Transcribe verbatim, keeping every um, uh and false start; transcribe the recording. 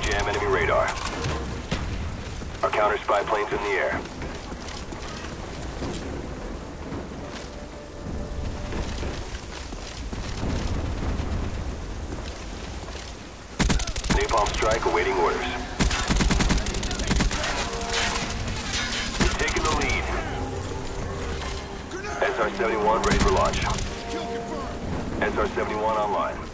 jam enemy radar. Our counter spy plane's in the air. Napalm strike awaiting orders. We've taken the lead. S R seventy-one ready for launch. S R seventy-one online.